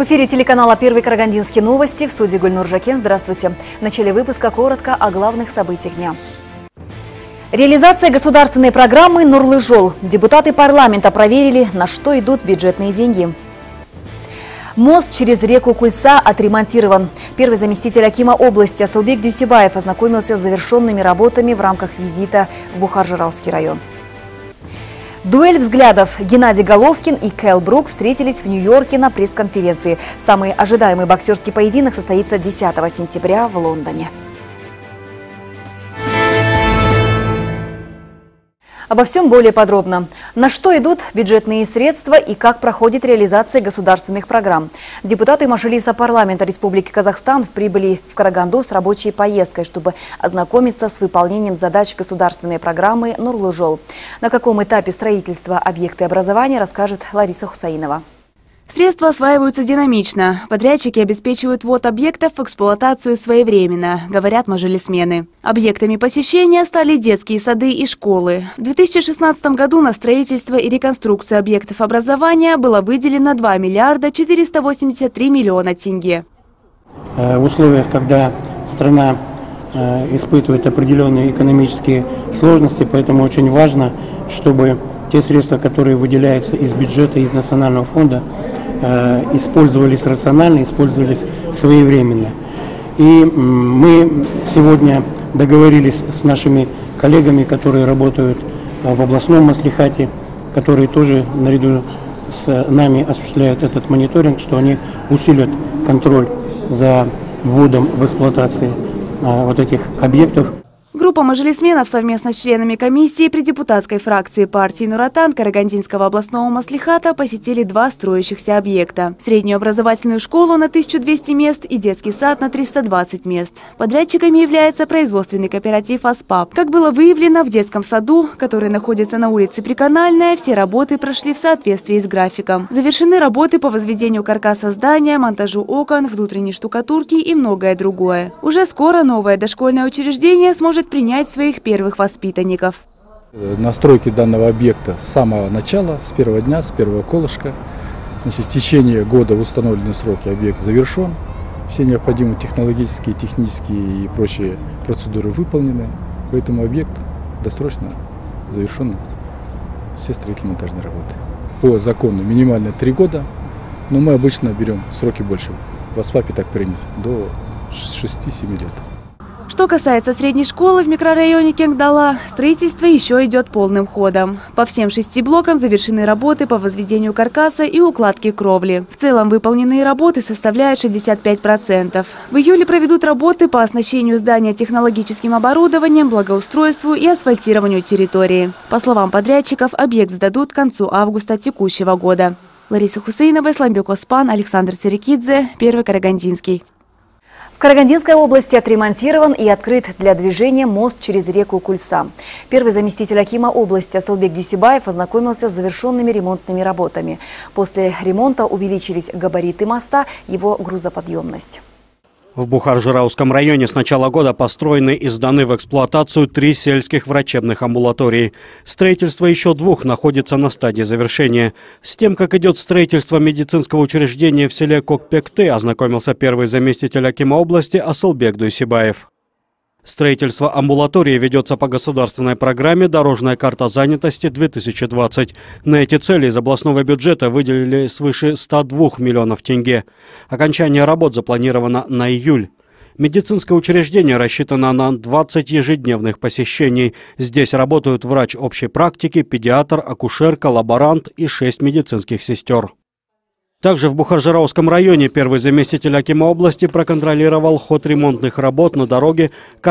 В эфире телеканала «Первый Карагандинский новости». В студии Гульнур Жакен. Здравствуйте. В начале выпуска коротко о главных событиях дня. Реализация государственной программы «Нурлы-Жол». Депутаты парламента проверили, на что идут бюджетные деньги. Мост через реку Кульса отремонтирован. Первый заместитель акима области Асылбек Дюйсебаев ознакомился с завершенными работами в рамках визита в Бухар-Жырауский район. Дуэль взглядов. Геннадий Головкин и Келл Брук встретились в Нью-Йорке на пресс-конференции. Самый ожидаемый боксерский поединок состоится 10 сентября в Лондоне. Обо всем более подробно. На что идут бюджетные средства и как проходит реализация государственных программ. Депутаты Мажилиса парламента Республики Казахстан прибыли в Караганду с рабочей поездкой, чтобы ознакомиться с выполнением задач государственной программы «Нурлы-Жол». На каком этапе строительства объекта образования, расскажет Лариса Хусаинова. Средства осваиваются динамично. Подрядчики обеспечивают ввод объектов в эксплуатацию своевременно, говорят мажилисмены. Объектами посещения стали детские сады и школы. В 2016 году на строительство и реконструкцию объектов образования было выделено 2 миллиарда 483 миллиона тенге. В условиях, когда страна испытывает определенные экономические сложности, поэтому очень важно, чтобы те средства, которые выделяются из бюджета, из национального фонда, использовались рационально, использовались своевременно. И мы сегодня договорились с нашими коллегами, которые работают в областном маслихате, которые тоже наряду с нами осуществляют этот мониторинг, что они усилят контроль за вводом в эксплуатацию вот этих объектов. Группа мажилисменов совместно с членами комиссии при депутатской фракции партии «Нур-Отан» Карагандинского областного маслихата посетили 2 строящихся объекта. Среднюю образовательную школу на 1200 мест и детский сад на 320 мест. Подрядчиками является производственный кооператив «Аспап». Как было выявлено, в детском саду, который находится на улице Приканальная, все работы прошли в соответствии с графиком. Завершены работы по возведению каркаса здания, монтажу окон, внутренней штукатурки и многое другое. Уже скоро новое дошкольное учреждение сможет принять своих первых воспитанников. На стройке данного объекта с самого начала, с первого дня, с первого колышка, в течение года в установленные сроки объект завершен. Все необходимые технологические, технические и прочие процедуры выполнены. Поэтому объект досрочно завершен все строительно-монтажные работы. По закону минимально 3 года, но мы обычно берем сроки больше. В АСПАПе так принято, до 6-7 лет. Что касается средней школы в микрорайоне Кенгдала, строительство еще идет полным ходом. По всем 6 блокам завершены работы по возведению каркаса и укладке кровли. В целом выполненные работы составляют 65%. В июле проведут работы по оснащению здания технологическим оборудованием, благоустройству и асфальтированию территории. По словам подрядчиков, объект сдадут к концу августа текущего года. Лариса Хусаинова, Исламбек Оспан, Александр Серикидзе, Первый Карагандинский. В Карагандинской области отремонтирован и открыт для движения мост через реку Кульса. Первый заместитель акима области Асылбек Дюйсебаев ознакомился с завершенными ремонтными работами. После ремонта увеличились габариты моста, его грузоподъемность. В Бухар-Жырауском районе с начала года построены и сданы в эксплуатацию 3 сельских врачебных амбулаторий. Строительство еще 2 находится на стадии завершения. С тем, как идет строительство медицинского учреждения в селе Кокпекты, ознакомился первый заместитель акима области Асылбек Дюйсебаев. Строительство амбулатории ведется по государственной программе «Дорожная карта занятости-2020». На эти цели из областного бюджета выделили свыше 102 миллионов тенге. Окончание работ запланировано на июль. Медицинское учреждение рассчитано на 20 ежедневных посещений. Здесь работают врач общей практики, педиатр, акушерка, лаборант и 6 медицинских сестер. Также в Бухар-Жырауском районе первый заместитель акима области проконтролировал ход ремонтных работ на дороге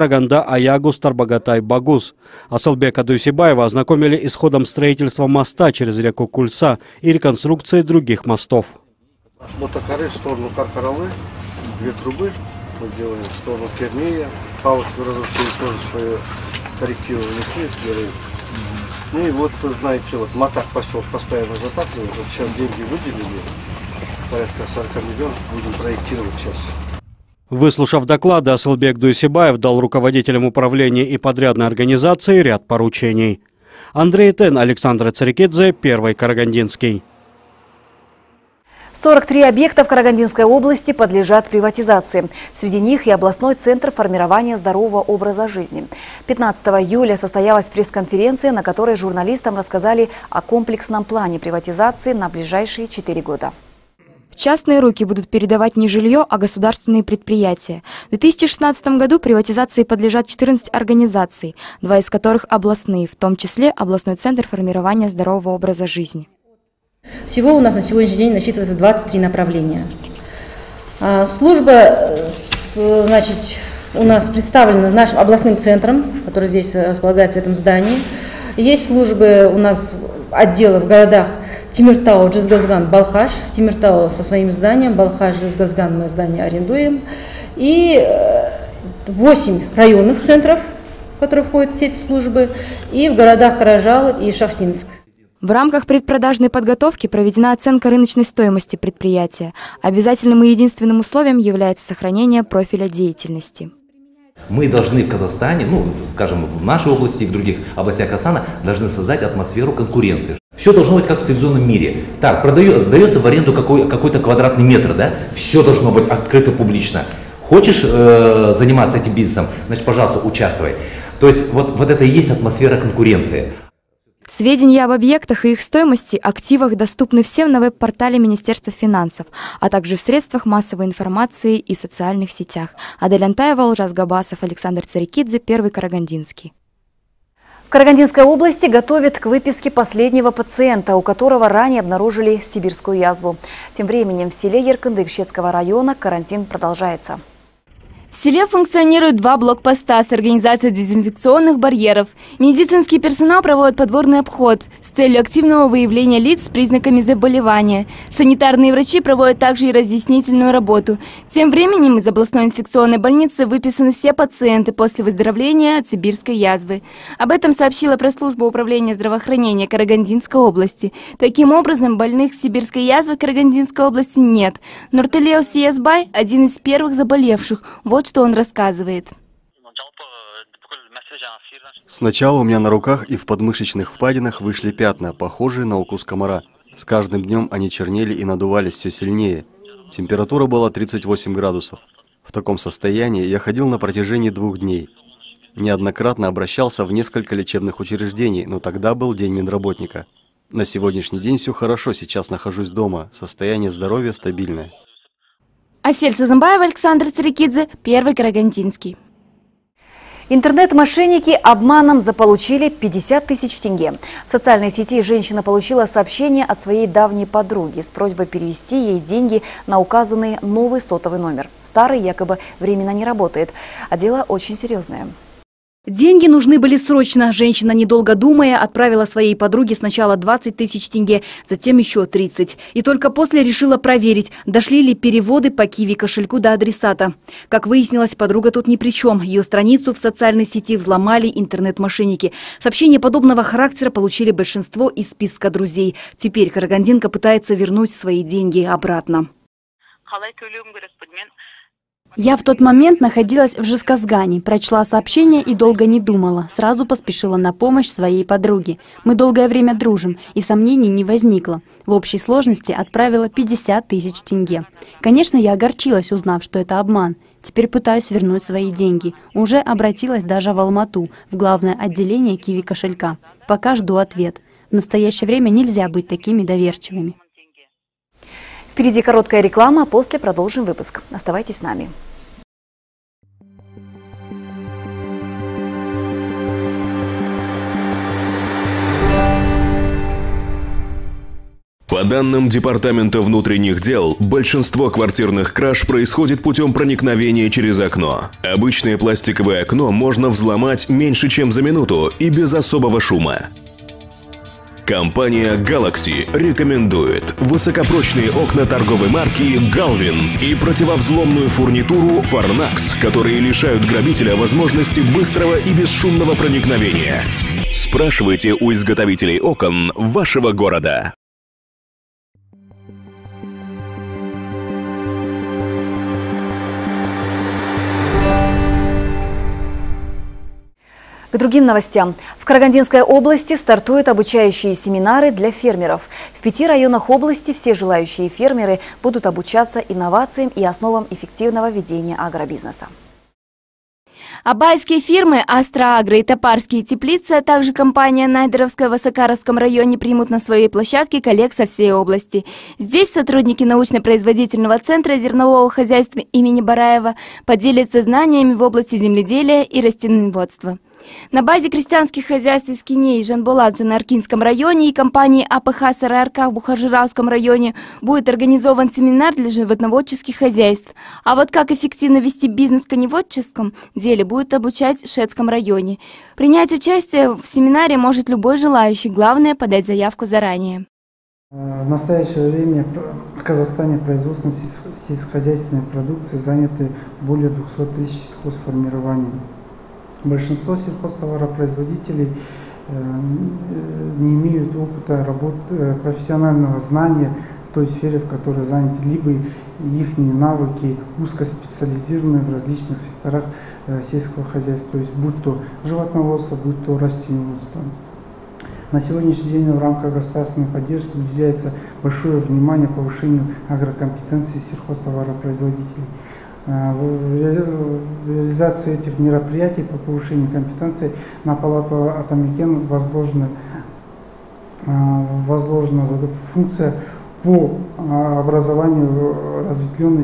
Караганда-Аягус-Тарбагатай-Багус. Асылбека Дюйсебаева ознакомили и с ходом строительства моста через реку Кульса и реконструкцией других мостов. Мотокары в сторону Каркаралы, 2 трубы мы делаем, в сторону Кернея. Павловское разрушение тоже свои коррективы внесли, делают. Ну и вот, знаете, вот Матак поселок постоянно затапливает. Вот сейчас деньги выделили, порядка 40 миллионов, будем проектировать сейчас. Выслушав доклады, Асылбек Дюйсебаев дал руководителям управления и подрядной организации ряд поручений. Андрей Тен, Александр Царикидзе, Первый Карагандинский. 43 объекта в Карагандинской области подлежат приватизации. Среди них и областной центр формирования здорового образа жизни. 15 июля состоялась пресс-конференция, на которой журналистам рассказали о комплексном плане приватизации на ближайшие 4 года. В частные руки будут передавать не жилье, а государственные предприятия. В 2016 году приватизации подлежат 14 организаций, 2 из которых областные, в том числе областной центр формирования здорового образа жизни. Всего у нас на сегодняшний день насчитывается 23 направления. Служба, значит, у нас представлена нашим областным центром, который здесь располагается в этом здании. Есть службы у нас, отделы в городах Темиртау, Джизгазган, Балхаш. В Темиртау со своим зданием, Балхаш, Джизгазган мы здание арендуем. И 8 районных центров, в которые входят все эти службы, и в городах Каражал и Шахтинск. В рамках предпродажной подготовки проведена оценка рыночной стоимости предприятия. Обязательным и единственным условием является сохранение профиля деятельности. Мы должны в Казахстане, скажем, в нашей области и в других областях Казахстана, должны создать атмосферу конкуренции. Все должно быть как в цивилизованном мире. Так, сдается в аренду какой-то квадратный метр, да? Все должно быть открыто, публично. Хочешь заниматься этим бизнесом, значит, пожалуйста, участвуй. То есть вот это и есть атмосфера конкуренции. Сведения об объектах и их стоимости, активах доступны всем на веб-портале Министерства финансов, а также в средствах массовой информации и социальных сетях. Адель Антаева, Олжас Габасов, Александр Царикидзе, Первый Карагандинский. В Карагандинской области готовят к выписке последнего пациента, у которого ранее обнаружили сибирскую язву. Тем временем в селе Еркындык Щецкого района карантин продолжается. В селе функционируют 2 блокпоста с организацией дезинфекционных барьеров. Медицинский персонал проводит подворный обход с целью активного выявления лиц с признаками заболевания. Санитарные врачи проводят также и разъяснительную работу. Тем временем из областной инфекционной больницы выписаны все пациенты после выздоровления от сибирской язвы. Об этом сообщила пресс-служба управления здравоохранения Карагандинской области. Таким образом, больных с сибирской язвой Карагандинской области нет. Нурталео Сиясбай – один из первых заболевших. Вот что он рассказывает. Сначала у меня на руках и в подмышечных впадинах вышли пятна, похожие на укус комара. С каждым днем они чернели и надувались все сильнее. Температура была 38 градусов. В таком состоянии я ходил на протяжении 2 дней. Неоднократно обращался в несколько лечебных учреждений, но тогда был день медработника. На сегодняшний день все хорошо, сейчас нахожусь дома, состояние здоровья стабильное. Асель Сазамбаева, Александр Царикидзе, Первый Карагандинский. Интернет-мошенники обманом заполучили 50 тысяч тенге. В социальной сети женщина получила сообщение от своей давней подруги с просьбой перевести ей деньги на указанный новый сотовый номер. Старый якобы временно не работает, а дело очень серьезное. Деньги нужны были срочно. Женщина, недолго думая, отправила своей подруге сначала 20 тысяч тенге, затем еще 30. И только после решила проверить, дошли ли переводы по Киви кошельку до адресата. Как выяснилось, подруга тут ни при чем. Ее страницу в социальной сети взломали интернет-мошенники. Сообщения подобного характера получили большинство из списка друзей. Теперь карагандинка пытается вернуть свои деньги обратно. Я в тот момент находилась в Жезказгане, прочла сообщение и долго не думала. Сразу поспешила на помощь своей подруге. Мы долгое время дружим, и сомнений не возникло. В общей сложности отправила 50 тысяч тенге. Конечно, я огорчилась, узнав, что это обман. Теперь пытаюсь вернуть свои деньги. Уже обратилась даже в Алмату, в главное отделение Киви кошелька. Пока жду ответ. В настоящее время нельзя быть такими доверчивыми. Впереди короткая реклама, после продолжим выпуск. Оставайтесь с нами. По данным Департамента внутренних дел, большинство квартирных краж происходит путем проникновения через окно. Обычное пластиковое окно можно взломать меньше, чем за минуту и без особого шума. Компания Galaxy рекомендует высокопрочные окна торговой марки Galvin и противовзломную фурнитуру Farnax, которые лишают грабителя возможности быстрого и бесшумного проникновения. Спрашивайте у изготовителей окон вашего города. К другим новостям. В Карагандинской области стартуют обучающие семинары для фермеров. В 5 районах области все желающие фермеры будут обучаться инновациям и основам эффективного ведения агробизнеса. Абайские фирмы «Астроагро» и «Топарские теплицы», а также компания «Найдеровская» в Осакаровском районе примут на своей площадке коллег со всей области. Здесь сотрудники научно-производительного центра зернового хозяйства имени Бараева поделятся знаниями в области земледелия и растениеводства. На базе крестьянских хозяйств из Кине и Жанболаджа на Аркинском районе и компании АПХ «Сарайарках» в Бухаржиравском районе будет организован семинар для животноводческих хозяйств. А вот как эффективно вести бизнес в коневодческом деле будет обучать в Шетском районе. Принять участие в семинаре может любой желающий, главное подать заявку заранее. В настоящее время в Казахстане производством сельскохозяйственной продукции заняты более 200 тысяч сельхозформирований. Большинство сельхозтоваропроизводителей не имеют опыта работы, профессионального знания в той сфере, в которой заняты, либо их навыки узкоспециализированы в различных секторах сельского хозяйства, то есть будь то животноводство, будь то растениеводство. На сегодняшний день в рамках государственной поддержки уделяется большое внимание повышению агрокомпетенции сельхозтоваропроизводителей. В реализации этих мероприятий по повышению компетенции на палату Атамекен возложена функция по образованию разветвленной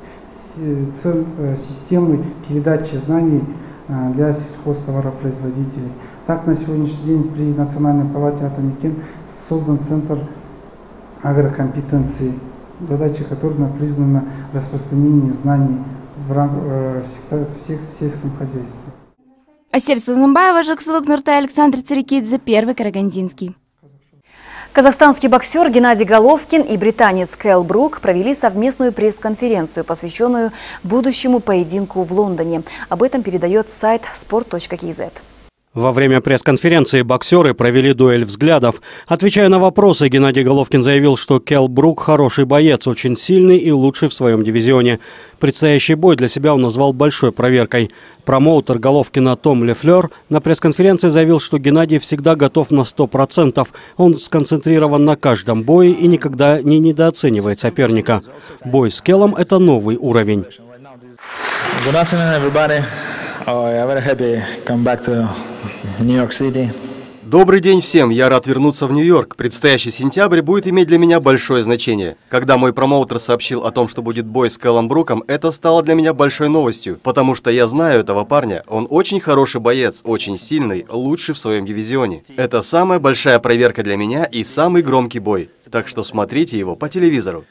системы передачи знаний для сельхозтоваропроизводителей. Так, на сегодняшний день при Национальной палате Атамекен создан Центр агрокомпетенции, задача которой признана распространение знаний в сельском хозяйстве. Асель Сузумбаева, Жаксулык Нуртай, Александр Цирикидзе, Первый Карагандинский. Казахстанский боксер Геннадий Головкин и британец Келл Брук провели совместную пресс-конференцию, посвященную будущему поединку в Лондоне. Об этом передает сайт sport.kz. Во время пресс-конференции боксеры провели дуэль взглядов. Отвечая на вопросы, Геннадий Головкин заявил, что Келл Брук хороший боец, очень сильный и лучший в своем дивизионе. Предстоящий бой для себя он назвал большой проверкой. Промоутер Головкина Том Лефлер на пресс-конференции заявил, что Геннадий всегда готов на 100%. Он сконцентрирован на каждом бое и никогда не недооценивает соперника. Бой с Келлом – это новый уровень. Good afternoon, everybody. I'm very happy to come back to New York City. Добрый день всем, я рад вернуться в Нью-Йорк. Предстоящий сентябрь будет иметь для меня большое значение. Когда мой промоутер сообщил о том, что будет бой с Келлом Бруком, это стало для меня большой новостью, потому что я знаю этого парня. Он очень хороший боец, очень сильный, лучший в своем дивизионе. Это самая большая проверка для меня и самый громкий бой. Так что смотрите его по телевизору.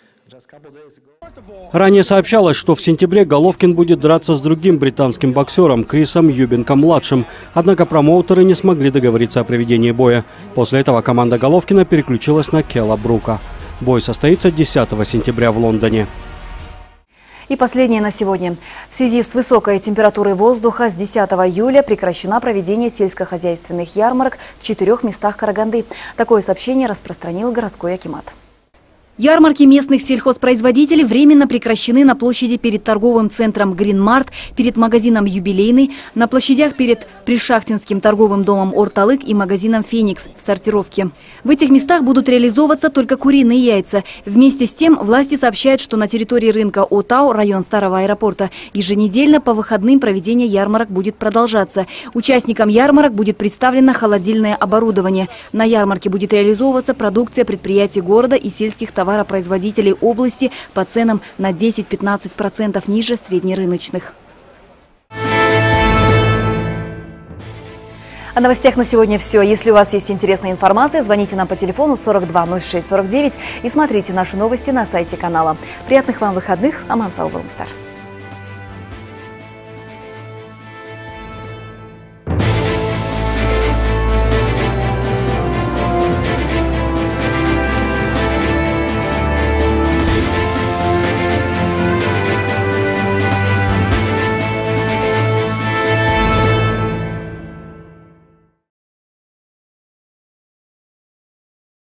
Ранее сообщалось, что в сентябре Головкин будет драться с другим британским боксером Крисом Юбенком-младшим. Однако промоутеры не смогли договориться о проведении боя. После этого команда Головкина переключилась на Келла Брука. Бой состоится 10 сентября в Лондоне. И последнее на сегодня. В связи с высокой температурой воздуха с 10 июля прекращено проведение сельскохозяйственных ярмарок в 4 местах Караганды. Такое сообщение распространил городской акимат. Ярмарки местных сельхозпроизводителей временно прекращены на площади перед торговым центром «Гринмарт», перед магазином «Юбилейный», на площадях перед Пришахтинским торговым домом «Орталык» и магазином «Феникс» в сортировке. В этих местах будут реализовываться только куриные яйца. Вместе с тем власти сообщают, что на территории рынка Отау, район старого аэропорта, еженедельно по выходным проведение ярмарок будет продолжаться. Участникам ярмарок будет представлено холодильное оборудование. На ярмарке будет реализовываться продукция предприятий города и сельских товаропроизводителей области по ценам на 10-15% ниже среднерыночных. О новостях на сегодня все. Если у вас есть интересная информация, звоните нам по телефону 42 06 49 и смотрите наши новости на сайте канала. Приятных вам выходных. Аман сау болыңыздар.